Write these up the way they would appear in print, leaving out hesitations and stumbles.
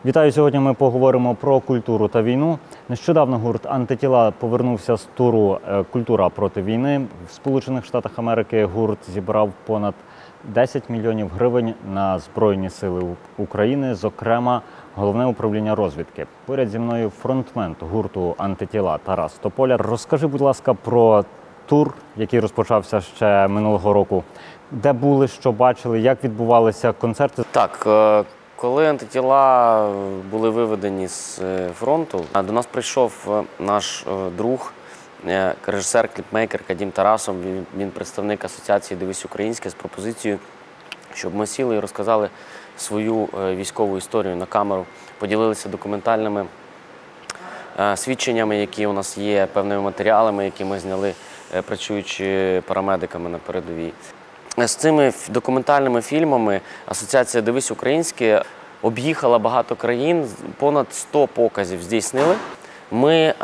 Вітаю! Сьогодні ми поговоримо про культуру та війну. Нещодавно гурт «Антитіла» повернувся з туру «Культура проти війни». В Сполучених Штатах Америки гурт зібрав понад 10 мільйонів гривень на Збройні Сили України, зокрема, Головне управління розвідки. Поряд зі мною фронтмен гурту «Антитіла» Тарас Тополя. Розкажи, будь ласка, про тур, який розпочався ще минулого року. Де були, що бачили, як відбувалися концерти? Так, коли «Антитіла» були виведені з фронту, до нас прийшов наш друг, режисер, кліпмейкер Кадім Тарасов. Він представник асоціації «Дивись українське» з пропозицією, щоб ми сіли і розказали свою військову історію на камеру, поділилися документальними свідченнями, які у нас є, певними матеріалами, які ми зняли, працюючи парамедиками на передовій. З цими документальними фільмами Асоціація «Дивись українське» об'їхала багато країн, понад 100 показів здійснили. Ми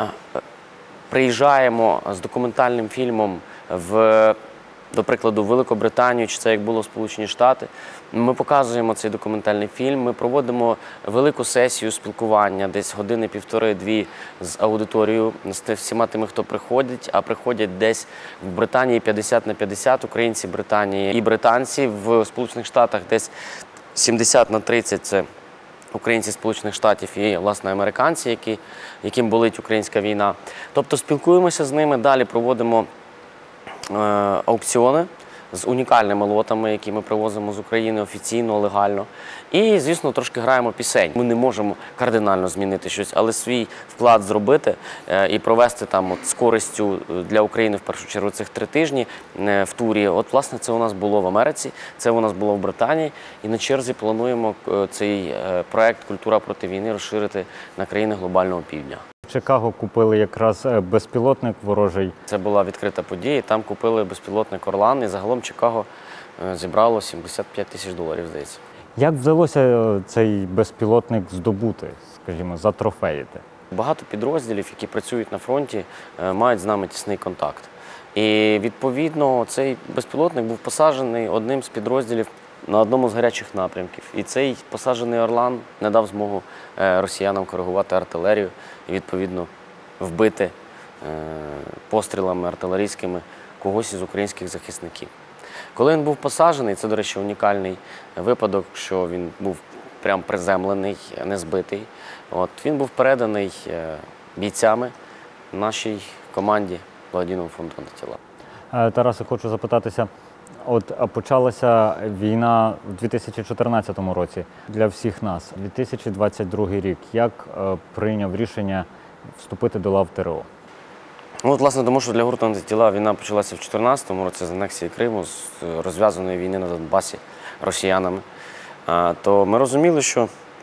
приїжджаємо з документальним фільмом до прикладу, в Великобританію, чи це як було в Сполучені Штати. Ми показуємо цей документальний фільм, ми проводимо велику сесію спілкування, десь години, півтори-дві з аудиторією, з всіма тими, хто приходить, а приходять десь в Британії 50/50 українці Британії і британці, в Сполучених Штатах десь 70/30 – це українці Сполучених Штатів і, власне, американці, яким болить українська війна. Тобто спілкуємося з ними, далі проводимо аукціони з унікальними лотами, які ми привозимо з України офіційно, легально. І, звісно, трошки граємо пісень. Ми не можемо кардинально змінити щось, але свій вклад зробити і провести там з користю для України, в першу чергу, цих 3 тижні в турі. От, власне, це у нас було в Америці, це у нас було в Британії. І на черзі плануємо цей проект «Культура проти війни» розширити на країни глобального півдня. В Чикаго купили якраз безпілотник ворожий. Це була відкрита подія, там купили безпілотник «Орлан», і загалом Чикаго зібрало $75 тисяч, здається. Як вдалося цей безпілотник здобути, скажімо, затрофеїти? Багато підрозділів, які працюють на фронті, мають з нами тісний контакт. І, відповідно, цей безпілотник був посаджений одним з підрозділів на одному з гарячих напрямків. І цей посаджений «Орлан» не дав змогу росіянам коригувати артилерію і, відповідно, вбити пострілами артилерійськими когось із українських захисників. Коли він був посаджений, це, до речі, унікальний випадок, що він був прям приземлений, не збитий. Він був переданий бійцями нашій команді благодійного фонду «Антитіла». Тарасе, хочу запитатися, почалася війна у 2014 році для всіх нас. 2022 рік. Як прийняв рішення вступити до лав ТрО? Власне, тому що для гурту «Антитіла» війна почалася в 2014 році з анексії Криму, з розв'язаної війни на Донбасі росіянами. То ми розуміли, що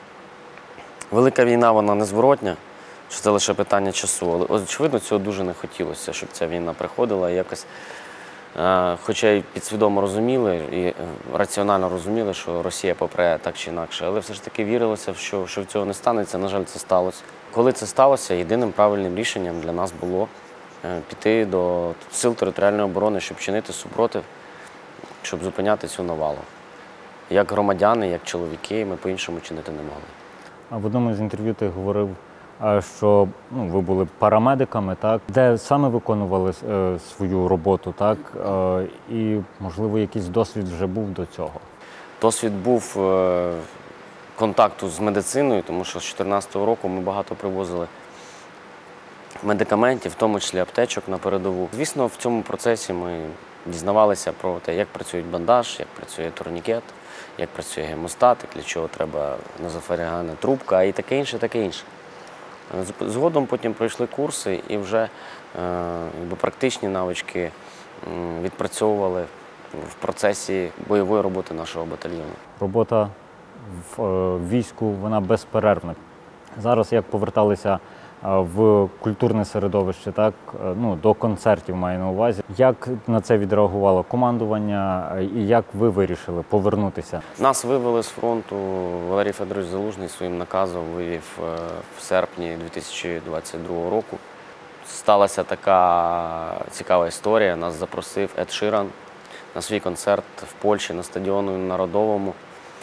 велика війна, вона незворотня, що це лише питання часу. Але, очевидно, цього дуже не хотілося, щоб ця війна приходила і якось. Хоча й підсвідомо розуміли і раціонально розуміли, що Росія попре так чи інакше, але все ж таки вірилося, що цього не станеться. На жаль, це сталося. Коли це сталося, єдиним правильним рішенням для нас було піти до Сил територіальної оборони, щоб чинити супротив, щоб зупиняти цю навалу. Як громадяни, як чоловіки, ми по-іншому чинити не могли. А в одному з інтерв'ю ти говорив, що ви були парамедиками, так? Де саме виконували свою роботу, так? І, можливо, якийсь досвід вже був до цього? Досвід був контакту з медициною, тому що з 2014 року ми багато привозили медикаментів, в тому числі аптечок на передову. Звісно, в цьому процесі ми дізнавалися про те, як працює бандаж, як працює турнікет, як працює гемостатик, для чого треба назофарінгальна трубка і таке інше, таке інше. Згодом потім пройшли курси і вже практичні навички відпрацьовували в процесі бойової роботи нашого батальйону. Робота в війську, вона безперервна. Зараз, як поверталися в культурне середовище, так, до концертів маю на увазі, як на це відреагувало командування і як ви вирішили повернутися? Нас вивели з фронту, Валерій Федорович Залужний своїм наказом вивів в серпні 2022 року. Сталася така цікава історія. Нас запросив Ед Ширан на свій концерт в Польщі на стадіоні Народовому.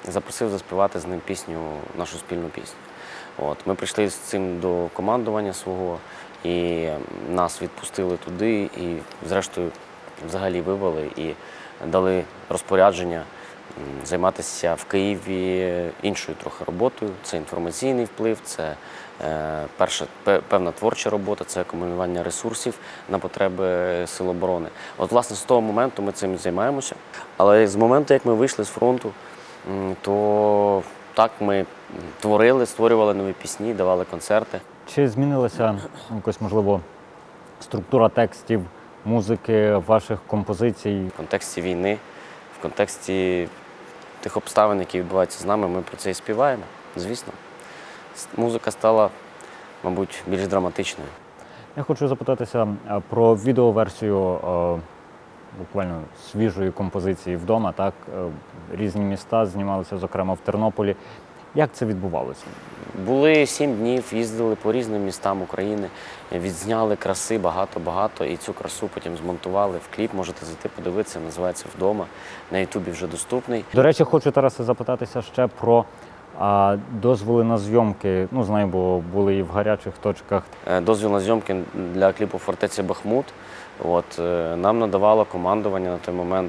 запросив заспівати з ним пісню, нашу спільну пісню. Ми прийшли з цим до командування свого, і нас відпустили туди, і зрештою взагалі вивели і дали розпорядження займатися в Києві іншою трохи роботою. Це інформаційний вплив, це певна творча робота, це акумулювання ресурсів на потреби Сил оборони. Власне, з того моменту ми цим займаємося. Але з моменту, як ми вийшли з фронту, то так ми створювали нові пісні, давали концерти. Чи змінилася якось, можливо, структура текстів, музики, ваших композицій? В контексті війни, в контексті тих обставин, які відбуваються з нами, ми про це і співаємо, звісно. Музика стала, мабуть, більш драматичною. Я хочу запитатися про відеоверсію буквально свіжої композиції «Вдома». Так? Різні міста знімалися, зокрема в Тернополі. Як це відбувалося? Були 7 днів, їздили по різним містам України, відзняли краси багато-багато, і цю красу потім змонтували в кліп. Можете зайти подивитися, називається «Вдома». На Ютубі вже доступний. До речі, хочу, Тарасе, запитатися ще про дозволи на зйомки. Знаю, бо були і в гарячих точках. Дозвіл на зйомки для кліпу «Фортеця Бахмут» нам надавало командування на той момент.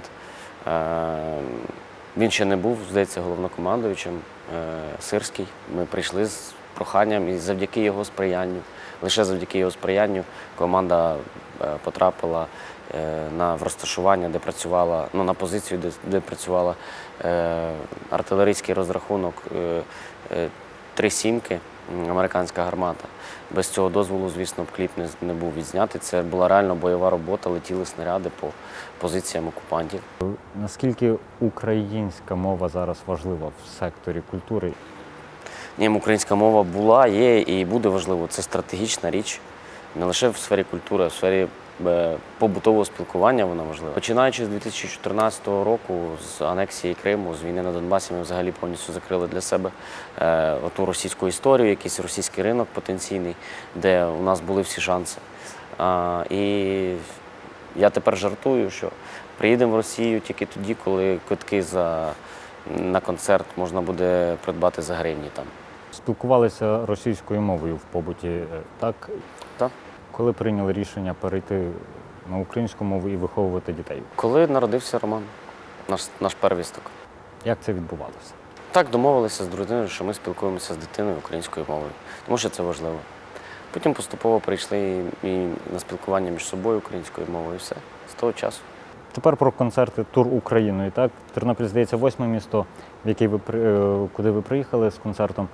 Він ще не був, здається, головнокомандуючим, Сирський. Ми прийшли з проханням і завдяки його сприянню, лише завдяки його сприянню команда потрапила в розташування, де працювала, на позицію, де працювала артилерійський розрахунок 3 сімки, американська гармата. Без цього дозволу, звісно, кліп не був відзнятий. Це була реально бойова робота, летіли снаряди по позиціям окупантів. Наскільки українська мова зараз важлива в секторі культури? Ні, українська мова була, є і буде важливо. Це стратегічна річ. Не лише в сфері культури, а в сфері побутового спілкування вона важлива. Починаючи з 2014 року, з анексії Криму, з війни на Донбасі, ми взагалі повністю закрили для себе оту російську історію, якийсь російський ринок потенційний, де у нас були всі шанси. І я тепер жартую, що приїдемо в Росію тільки тоді, коли квитки на концерт можна буде придбати за гривні там. Спілкувалися російською мовою в побуті, так? Так. Коли прийняли рішення перейти на українську мову і виховувати дітей? Коли народився Роман, наш первісток. Як це відбувалося? Так, домовилися з дружиною, що ми спілкуємося з дитиною українською мовою, тому що це важливо. Потім поступово прийшли і на спілкування між собою українською мовою, і все, з того часу. Тепер про концерти, тур Україною. Так? Тернопіль, здається, 8-е місто, куди ви приїхали з концертом.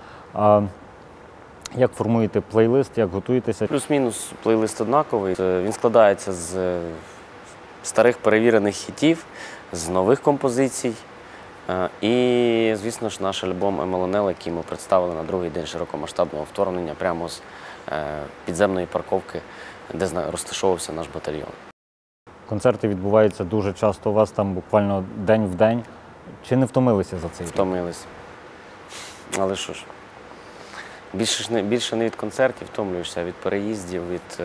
Як формуєте плейлист, як готуєтеся? Плюс-мінус плейлист однаковий. Він складається з старих перевірених хітів, з нових композицій. І, звісно ж, наш альбом «МЛНЛ», який ми представили на другий день широкомасштабного вторгнення прямо з підземної парковки, де розташовувався наш батальйон. Концерти відбуваються дуже часто у вас, там буквально день в день. Чи не втомилися за цей рік? Втомились. Але що ж, більше не від концертів втомлюєшся, а від переїздів, від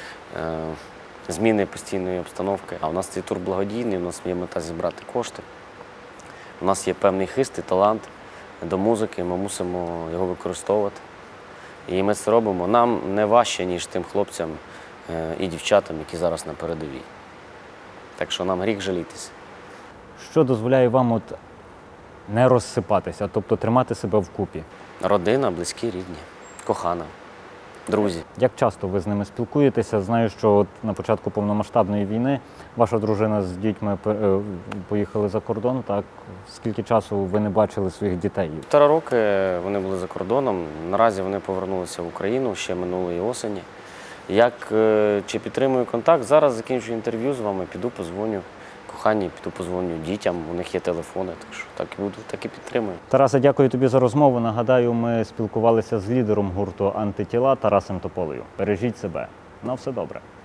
зміни постійної обстановки. А у нас цей тур благодійний, у нас є мета зібрати кошти. У нас є певний хист і талант до музики, ми мусимо його використовувати. І ми це робимо. Нам не важче, ніж тим хлопцям і дівчатам, які зараз на передовій. Так що нам гріх жалітися. Що дозволяє вам не розсипатися, тобто тримати себе вкупі? Родина, близькі, рідні, кохана, друзі. Як часто ви з ними спілкуєтеся? Знаю, що на початку повномасштабної війни ваша дружина з дітьми поїхали за кордон. Так? Скільки часу ви не бачили своїх дітей? 1,5 роки вони були за кордоном. Наразі вони повернулися в Україну ще минулої осені. Чи підтримую контакт? Зараз закінчу інтерв'ю з вами, піду подзвоню коханій, піду подзвоню дітям, у них є телефони, так що так і буду, так і підтримую. Тарасе, дякую тобі за розмову. Нагадаю, ми спілкувалися з лідером гурту «Антитіла» Тарасом Тополею. Бережіть себе. На все добре.